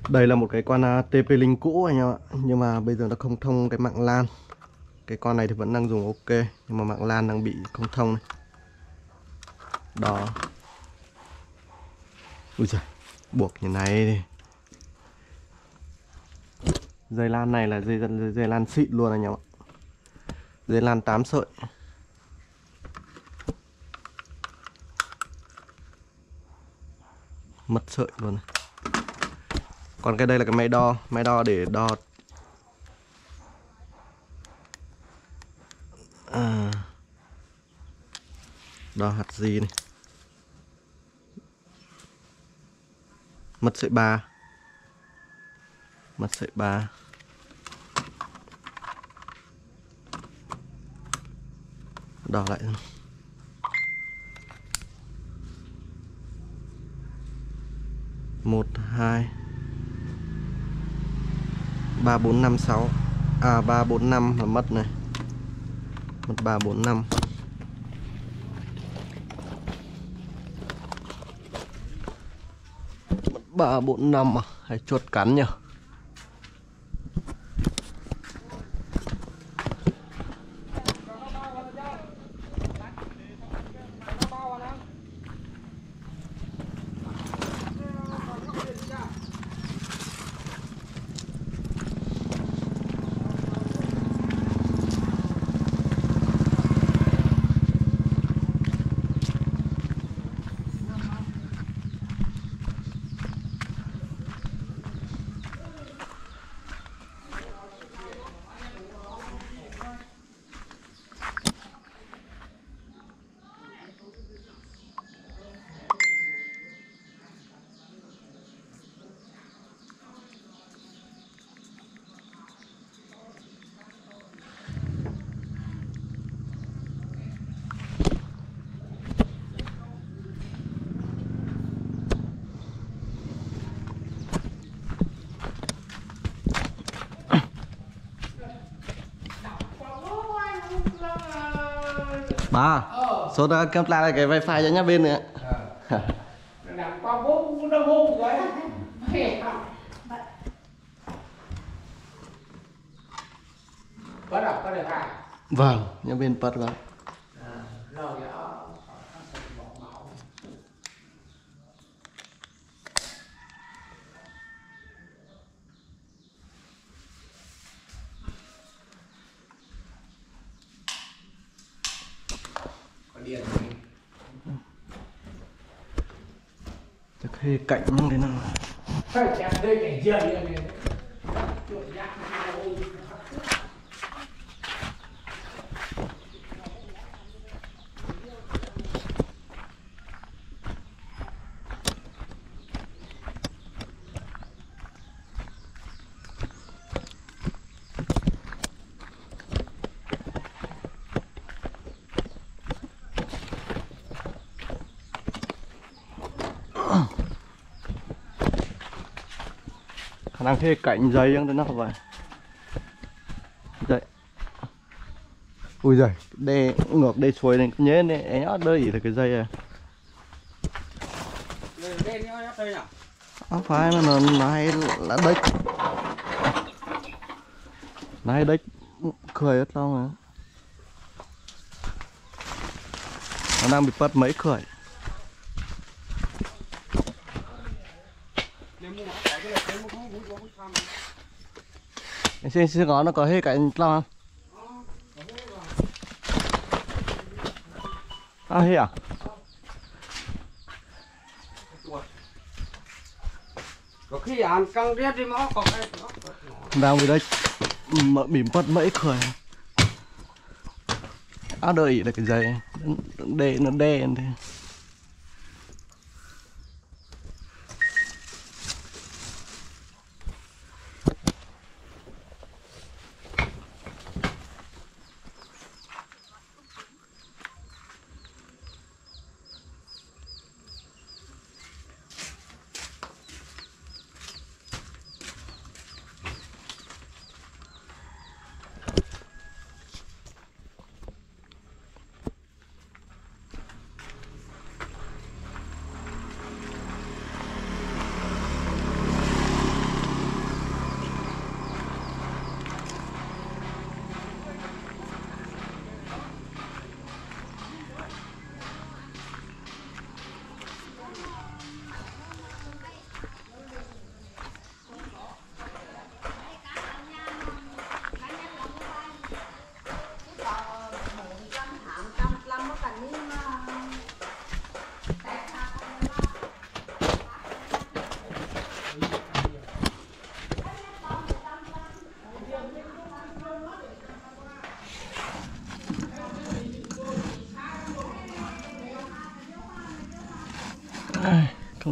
Đây là một cái con TP-Link cũ anh em ạ. Nhưng mà bây giờ nó không thông cái mạng LAN. Cái con này thì vẫn đang dùng ok, nhưng mà mạng LAN đang bị không thông này. Đó. Ui giời, buộc như này thì dây LAN này là dây LAN xịn luôn anh em ạ. Dây LAN 8 sợi. Mất sợi luôn này. Còn cái đây là cái máy đo để đo đo hạt gì này. Mất sợi 3. Mất sợi 3. Đo lại. 1 2 3 4 5 6. 3 4 5 là mất này. Mất 3 4 5. 3 4 5 à, hay chuột cắn nhỉ? Bà, số đó kêu lại cái wifi cho nhá bên nữa. Làm qua bố nó hôn rồi. Bắt đầu có được à? Vâng, nhà bên bật vào. Rồi đó. Có điện này. Chắc khê cạnh như thế nào. Phải chạm đây cảnh dời này. Chuột nhạc này. Khả năng khê cạnh dây như thế nào vậy? Đây. Ui giời, đây ngược đây xuôi này nhớ này, éo đây là cái dây à. Lên nhá, đây nào. Không phải mà nó hay là đếch. Nó hay đếch cười hết xong rồi. Nó đang bị mất mấy khởi. Anh xin ngó nó có hết cạnh lo không? Hết à? Có khi ăn căng riết đi mà có cái Đang bị đây bị mất mấy khởi. Đợi là cái dây đê nó đen thế.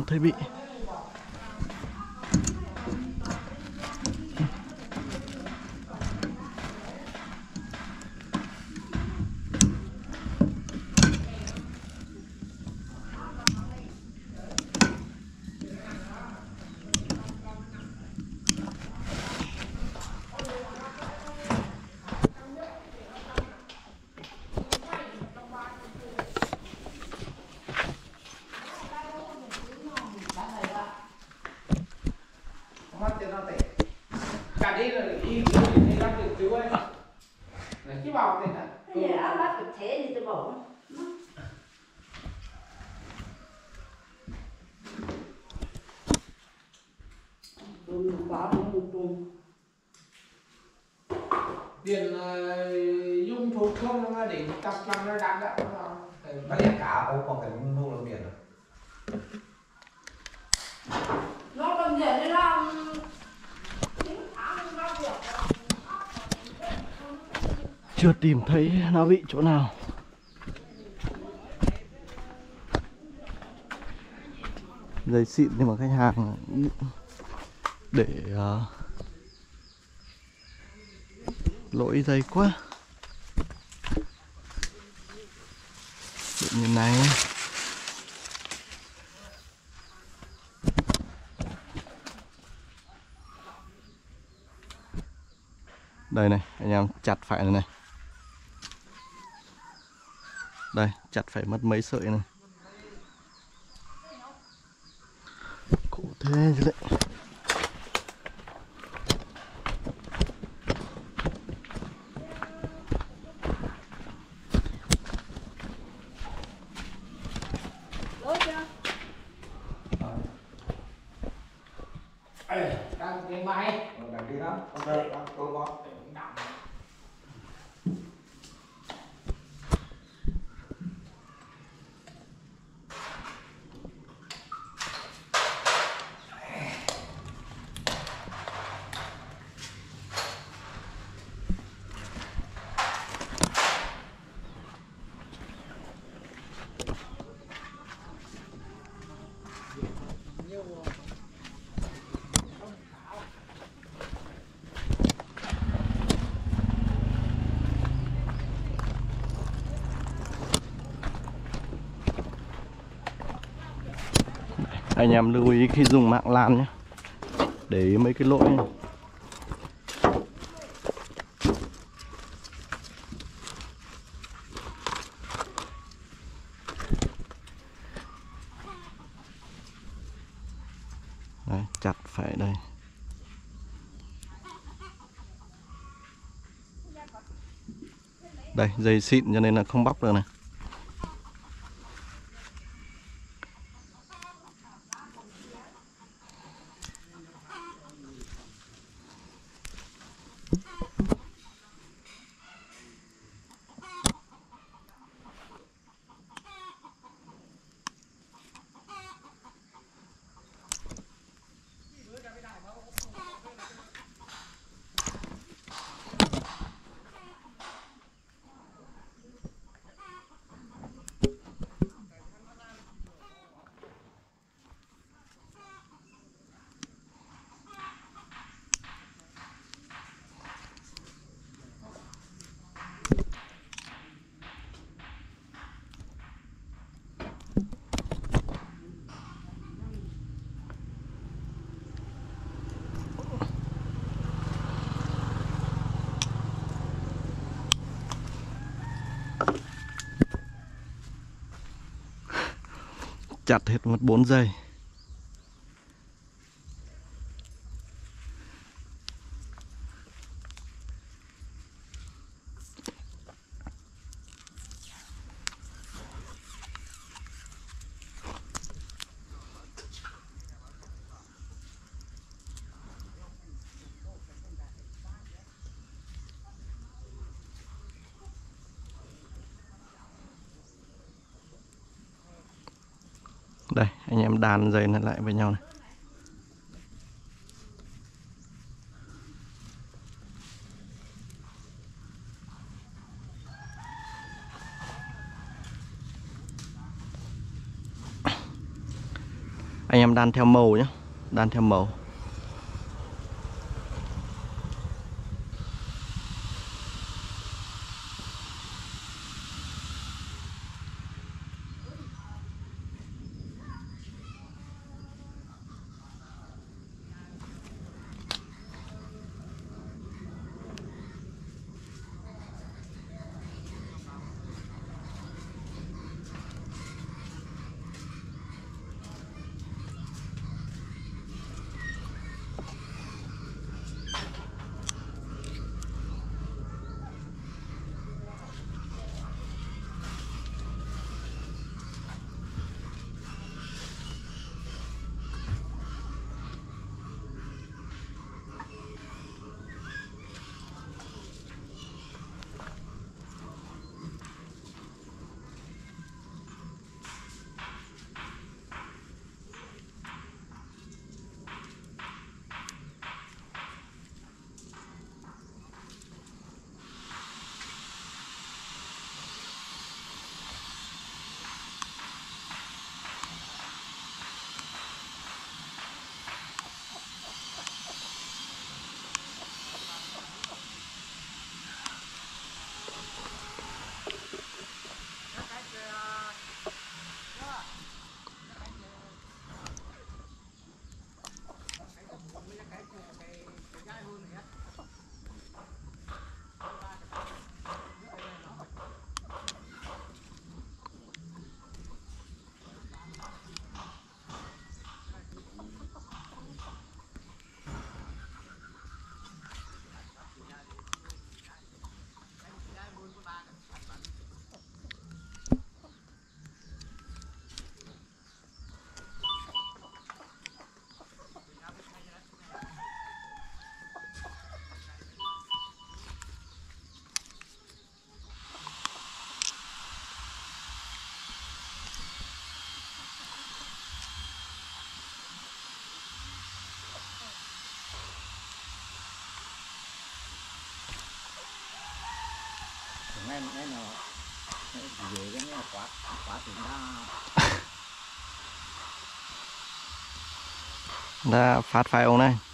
thấy bị. Cả đi là đi ra được chú ơi. Này chứ vào thế này. Giờ áo bắt được thế thì tôi bỏ. Đừng bỏ đừng đừng. Điền dung thuộc không nó để tập làm nó đạp đã. Nó đẹp cả ông còn phải mua được biển rồi. Nó còn giờ nó làm. Chưa tìm thấy nó bị chỗ nào. Dây xịn nhưng mà khách hàng để lỗi dây quá. Như này. Đây này, anh em chặt phải này này. Đây, chặt phải mất mấy sợi này. Khổ thế chứ đấy. Đang tiếng máy. Đằng kia đó, con rơi, con bó. Anh em lưu ý khi dùng mạng lan nhé, để ý mấy cái lỗi này. Đấy, chặt phải đây. Đây, dây xịn cho nên là không bóc được này. Chặt hết mất 4 giây. Đây, anh em đàn dây nó lại với nhau này. Anh em đan theo màu nhé, đan theo màu. nghe nó về cái nghe quá quá tiếng Đã phát phải ông này.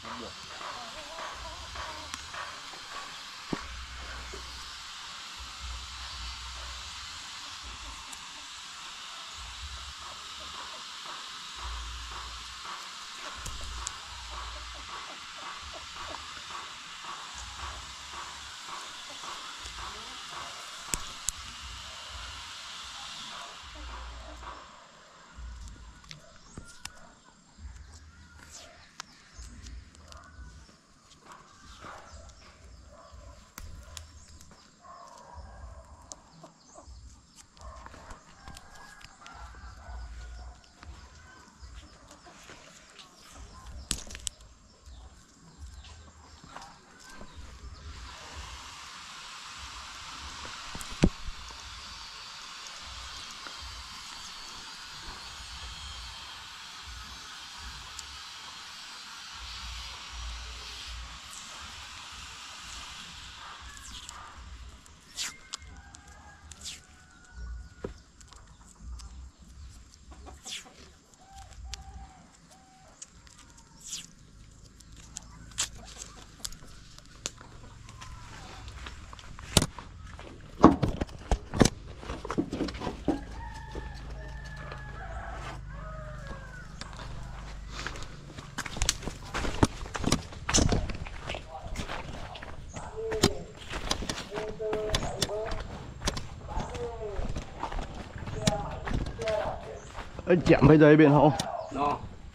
Chạm với dây bên hông. nó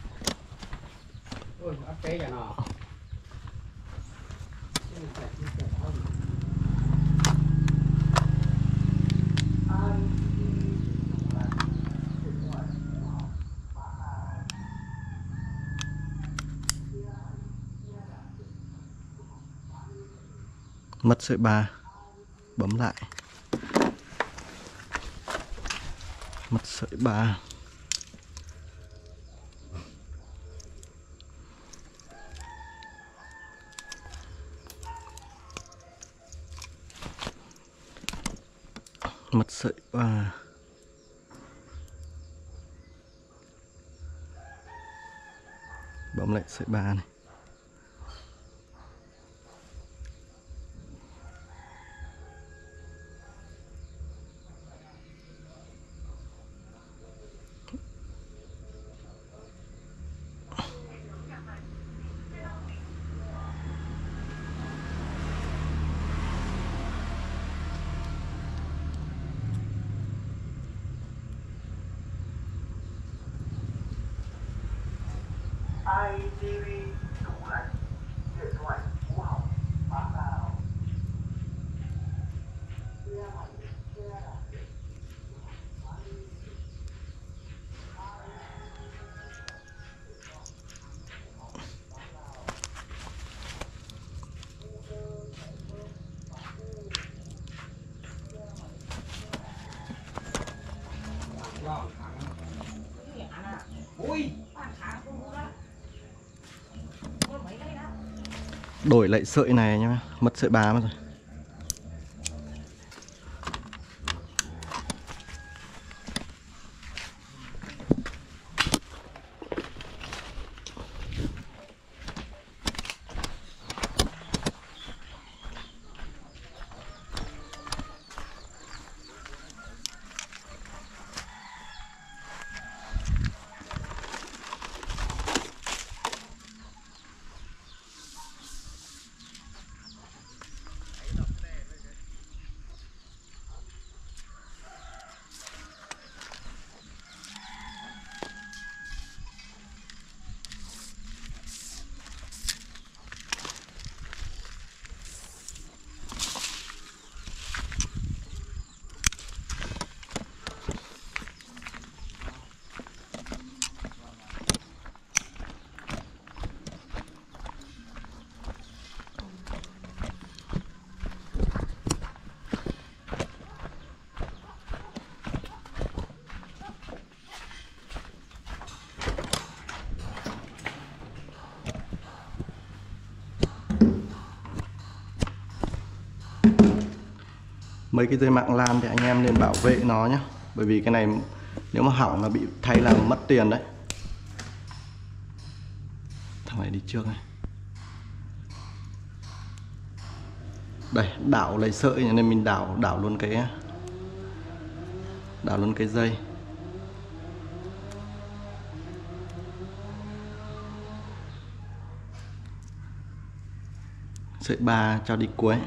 ôi áp chế cho nó Mất sợi ba, bấm lại. Mất sợi ba. Mất sợi ba. nhuộm lại sợi ba này. ITV tủ lạnh, điện thoại cũ hỏng bán vào. Ui. Đổi lại sợi này nhá, mất sợi ba mất rồi. Mấy cái dây mạng lan thì anh em nên bảo vệ nó nhé, bởi vì cái này nếu mà hỏng là bị thay làm mất tiền đấy. Thằng này đi trước này. Đây, đảo lấy sợi nên mình đảo luôn cái dây. Sợi ba cho đi cuối.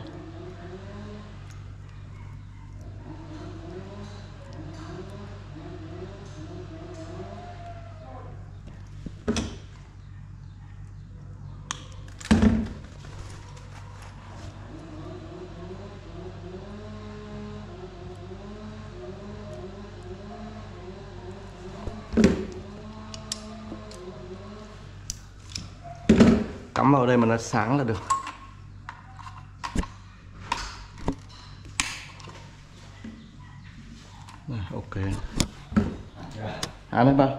Cắm vào đây mà nó sáng là được. Này, ok. Ăn hết ba.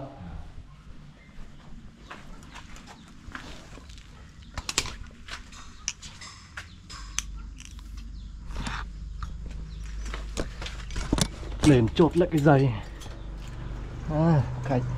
Lên chốt lại cái dây. Cái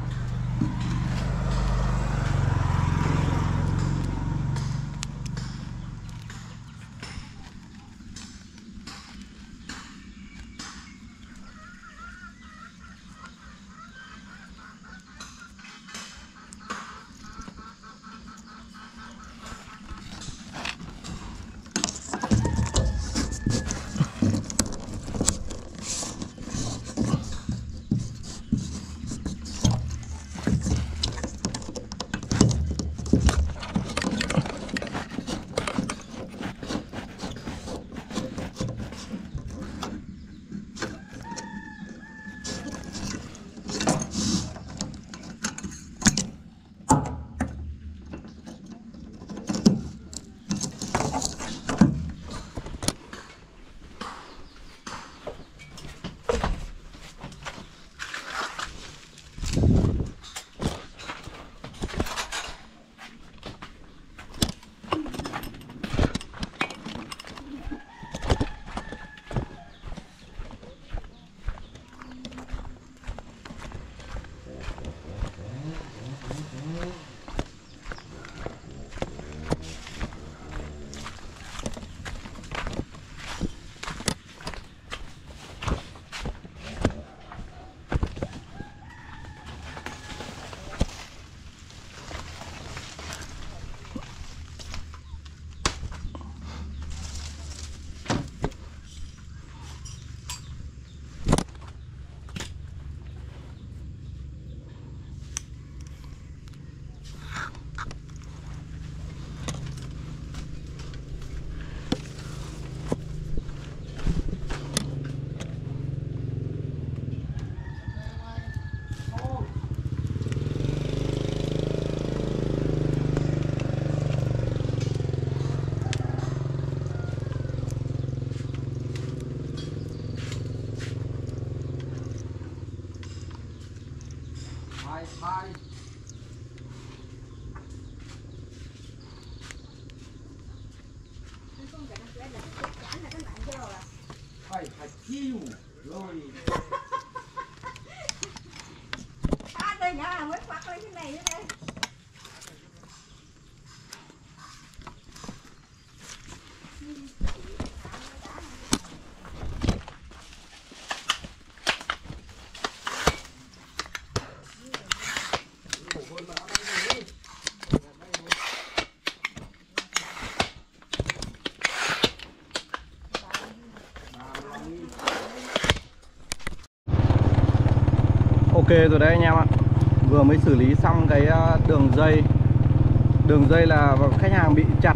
rồi đấy anh em ạ. Vừa mới xử lý xong cái đường dây là khách hàng bị chặt,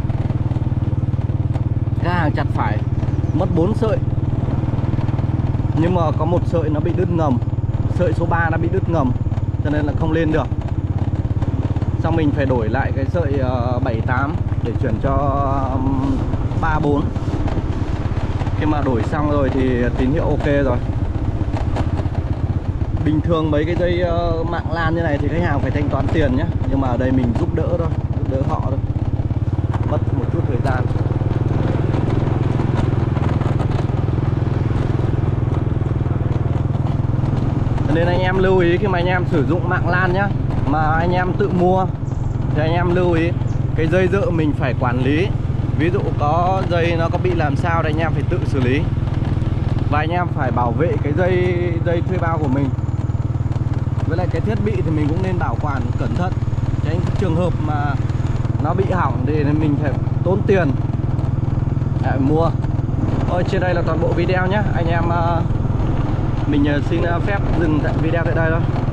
khách hàng chặt phải mất 4 sợi, nhưng mà có một sợi nó bị đứt ngầm, sợi số 3 nó bị đứt ngầm cho nên là không lên được. Xong mình phải đổi lại cái sợi 7-8 để chuyển cho 3-4. Khi mà đổi xong rồi thì tín hiệu ok rồi. Bình thường mấy cái dây mạng LAN như này thì khách hàng phải thanh toán tiền nhé, nhưng mà ở đây mình giúp đỡ thôi, giúp đỡ họ thôi, mất một chút thời gian. Nên anh em lưu ý khi mà anh em sử dụng mạng LAN nhá, mà anh em tự mua thì anh em lưu ý cái dây dự mình phải quản lý. Ví dụ có dây nó có bị làm sao thì anh em phải tự xử lý. Và anh em phải bảo vệ cái dây thuê bao của mình. Với lại cái thiết bị thì mình cũng nên bảo quản cẩn thận, tránh trường hợp mà nó bị hỏng thì mình phải tốn tiền để mua. Thôi trên đây là toàn bộ video nhé. Anh em mình xin phép dừng video tại đây thôi.